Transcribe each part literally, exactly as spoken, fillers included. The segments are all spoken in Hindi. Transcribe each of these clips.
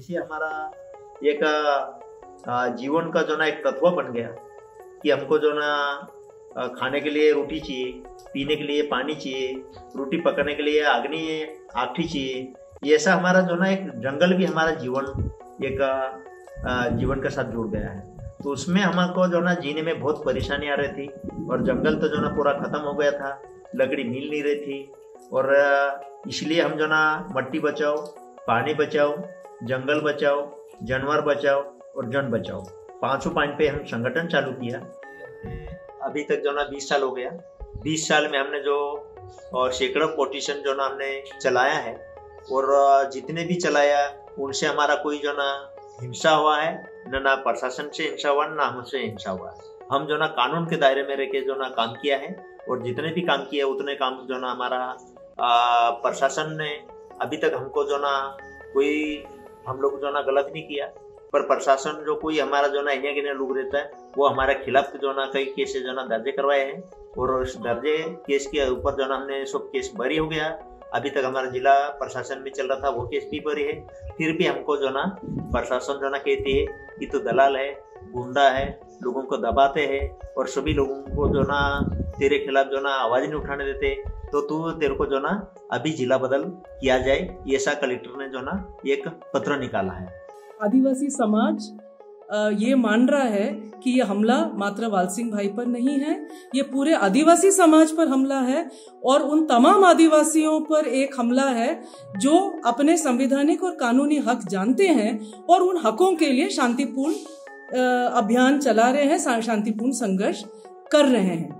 पीछे हमारा एक आ, जीवन का जो ना एक तत्व बन गया कि हमको जो ना खाने के लिए रोटी चाहिए, पीने के लिए पानी चाहिए, रोटी पकाने के लिए अग्नि आठी चाहिए। ये ऐसा हमारा जो ना एक जंगल भी हमारा जीवन एक जीवन के साथ जुड़ गया है। तो उसमें हमको जो ना जीने में बहुत परेशानी आ रही थी और जंगल तो जो ना पूरा खत्म हो गया था, लकड़ी मिल नहीं रही थी। और इसलिए हम जो ना मट्टी बचाओ, पानी बचाओ, जंगल बचाओ, जानवर बचाओ और जन बचाओ, पांचों पॉइंट पे हम संगठन चालू किया। अभी तक जो ना बीस साल हो गया। बीस साल में हमने जो और सैकड़ों पोटीशन जो ना हमने चलाया है और जितने भी चलाया उनसे हमारा कोई जो ना हिंसा हुआ है, न ना प्रशासन से हिंसा हुआ, ना हमसे हिंसा हुआ है। हम जो ना कानून के दायरे में रह के जो ना काम किया है और जितने भी काम किया उतने काम जो ना हमारा प्रशासन ने अभी तक हमको जो ना कोई हम लोग जो ना गलत नहीं किया। पर प्रशासन जो कोई हमारा जो ना इन्हें गिने लोग रहता है वो हमारे खिलाफ जो ना कई केस जो ना दर्ज करवाए हैं और उस दर्जे केस के ऊपर जो ना हमने सब केस बरी हो गया। अभी तक हमारा जिला प्रशासन में चल रहा था, वो केस भी बरी है। फिर भी हमको जो ना प्रशासन जो ना कहती है कि तो दलाल है, गुंडा है, लोगों को दबाते हैं और सभी लोगों को जो ना तेरे खिलाफ जो ना आवाज नहीं उठाने देते, तो तू तेरे को जो ना अभी जिला बदल किया जाए। ऐसा कलेक्टर ने जो ना एक पत्र निकाला है। आदिवासी समाज ये मान रहा है कि ये हमला मात्र वाल सिंह भाई पर नहीं है, ये पूरे आदिवासी समाज पर हमला है और उन तमाम आदिवासियों पर एक हमला है जो अपने संवैधानिक और कानूनी हक जानते हैं और उन हकों के लिए शांतिपूर्ण अभियान चला रहे हैं, शांतिपूर्ण संघर्ष कर रहे हैं।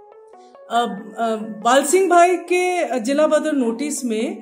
वाल सिंह भाई के जिला बदल नोटिस में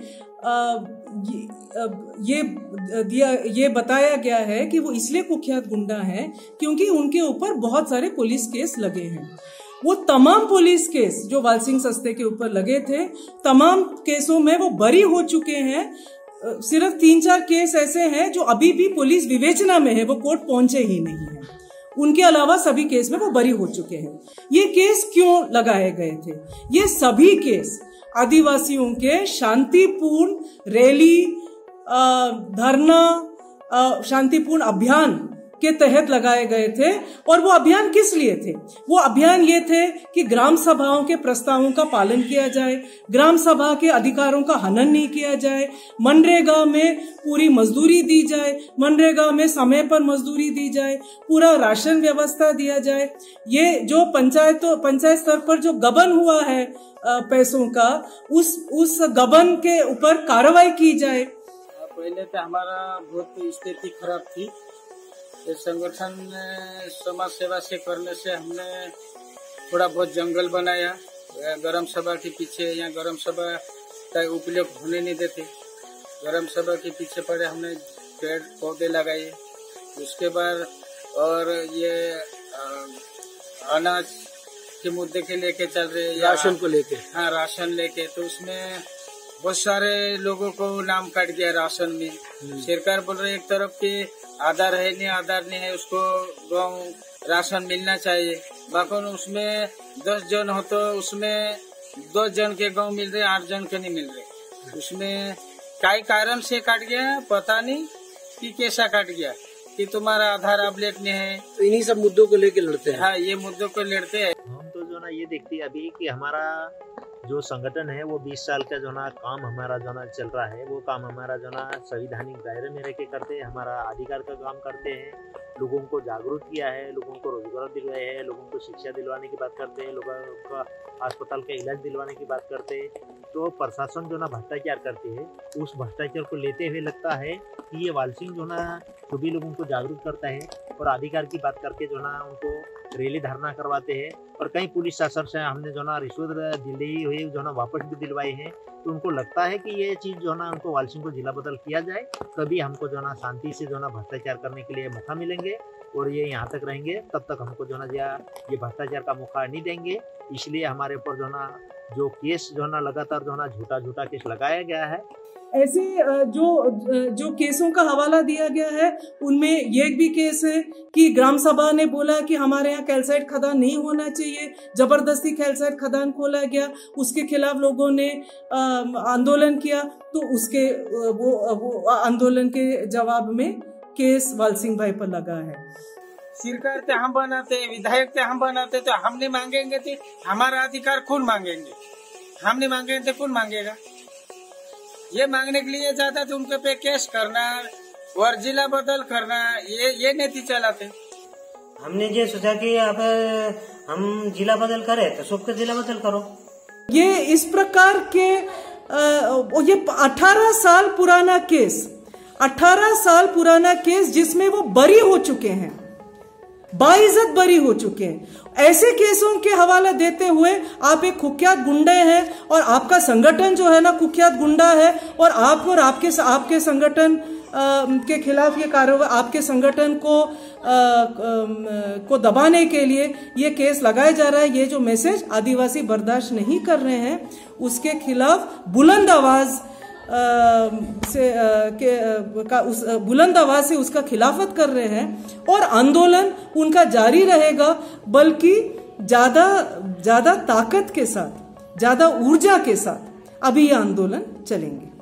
ये दिया ये बताया गया है कि वो इसलिए कुख्यात गुंडा हैं क्योंकि उनके ऊपर बहुत सारे पुलिस केस लगे हैं। वो तमाम पुलिस केस जो वाल सिंह सस्ते के ऊपर लगे थे, तमाम केसों में वो बरी हो चुके हैं। सिर्फ तीन चार केस ऐसे हैं जो अभी भी पुलिस विवेचना में है, वो कोर्ट पहुंचे ही नहीं है। उनके अलावा सभी केस में वो बरी हो चुके हैं। ये केस क्यों लगाए गए थे? ये सभी केस आदिवासियों के शांतिपूर्ण रैली, धरना, शांतिपूर्ण अभियान के तहत लगाए गए थे। और वो अभियान किस लिए थे? वो अभियान ये थे कि ग्राम सभाओं के प्रस्तावों का पालन किया जाए, ग्राम सभा के अधिकारों का हनन नहीं किया जाए, मनरेगा में पूरी मजदूरी दी जाए, मनरेगा में समय पर मजदूरी दी जाए, पूरा राशन व्यवस्था दिया जाए। ये जो पंचायत पंचायत स्तर पर जो गबन हुआ है पैसों का, उस उस गबन के ऊपर कार्रवाई की जाए। पहले तो हमारा बहुत स्थिति खराब थी। इस संगठन समाज सेवा से करने से हमने थोड़ा बहुत जंगल बनाया, गरम सभा के पीछे, या गरम सभा का उपयोग होने नहीं देते, गरम सभा के पीछे पड़े हमने पेड़ पौधे लगाए। उसके बाद और ये अनाज के मुद्दे के लेके चल रहे, राशन को लेके, हाँ राशन लेके, तो उसमें बहुत सारे लोगों को नाम काट गया राशन में। सरकार बोल रही एक तरफ के आधार है नहीं, आधार नहीं है, उसको गाँव राशन मिलना चाहिए। बाकी उसमें दस जन हो तो उसमें दो जन के गाँव मिल रहे, आठ जन के नहीं मिल रहे। उसमें कई कारण से काट गया, पता नहीं कि कैसा काट गया कि तुम्हारा आधार अपडेट नहीं है। तो इन्हीं सब मुद्दों को लेके लड़ते हैं। हाँ, ये मुद्दों को लड़ते हैं। हम तो जो ना ये देखते हैं अभी कि हमारा जो संगठन है वो बीस साल का जो ना काम हमारा जो ना चल रहा है, वो काम हमारा जो ना संवैधानिक दायरे में रह के करते हैं, हमारा अधिकार का काम करते हैं। लोगों को जागरूक किया है, लोगों को रोजगार दिलवाए हैं, लोगों को शिक्षा दिलवाने की बात करते हैं, लोगों का अस्पताल का इलाज दिलवाने की बात करते हैं। तो प्रशासन जो ना भ्रष्टाचार करते हैं, उस भ्रष्टाचार को लेते हुए लगता है कि ये वाल सिंह जो ना सभी लोगों को जागरूक करता है और अधिकार की बात करके जो ना उनको रैली धरना करवाते हैं। और कई पुलिस शासन से हमने जो ना रिश्वत दिल्ली हुई जो ना वापस भी दिलवाई है। तो उनको लगता है कि ये चीज़ जो ना उनको वाल सिंह को जिला बदल किया जाए, तभी हमको जो ना शांति से जो ना भ्रष्टाचार करने के लिए मौका मिलेंगे और ये यहाँ तक रहेंगे, तब तक हमको जो ना ये भ्रष्टाचार का मौका नहीं देंगे। इसलिए हमारे ऊपर जो ना जो केस जो ना लगातार जो ना झूठा झूठा केस लगाया गया है, ऐसे जो जो केसों का हवाला दिया गया है उनमें ये भी केस है कि ग्राम सभा ने बोला कि हमारे यहाँ कैल्साइट खदान नहीं होना चाहिए, जबरदस्ती कैल्साइट खदान खोला गया, उसके खिलाफ लोगों ने आंदोलन किया, तो उसके वो, वो आंदोलन के जवाब में केस वाल सिंह भाई पर लगा है। सरकार ते हम बनाते, विधायक ते हम बनाते, तो हम नहीं मांगेंगे तो हमारा अधिकार कौन मांगेंगे? हम नहीं मांगेंगे तो कौन मांगेगा? ये मांगने के लिए जाता तो उनके पे केस करना और जिला बदल करना, ये ये नीति चलाते। हमने ये सोचा कि अब हम जिला बदल करें तो सबके जिला बदल करो। ये इस प्रकार के आ, ये अठारह साल पुराना केस अठारह साल पुराना केस जिसमें वो बरी हो चुके हैं, बाइज्जत बरी हो चुके हैं। ऐसे केसों के हवाला देते हुए आप एक कुख्यात गुंडे हैं और आपका संगठन जो है ना कुख्यात गुंडा है, और आप और आपके आपके संगठन के खिलाफ ये कार्रवाई, आपके संगठन को आ, को दबाने के लिए ये केस लगाया जा रहा है। ये जो मैसेज आदिवासी बर्दाश्त नहीं कर रहे हैं उसके खिलाफ बुलंद आवाज आ, से आ, के आ, का उस बुलंद आवाज से उसका खिलाफत कर रहे हैं और आंदोलन उनका जारी रहेगा, बल्कि ज्यादा ज्यादा ताकत के साथ, ज्यादा ऊर्जा के साथ अभी ये आंदोलन चलेंगे।